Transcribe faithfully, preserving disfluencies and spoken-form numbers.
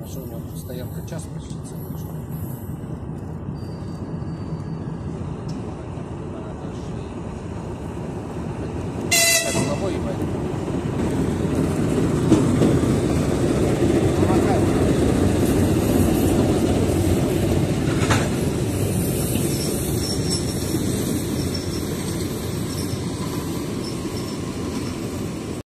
Что у него тут стоянка час почти целый.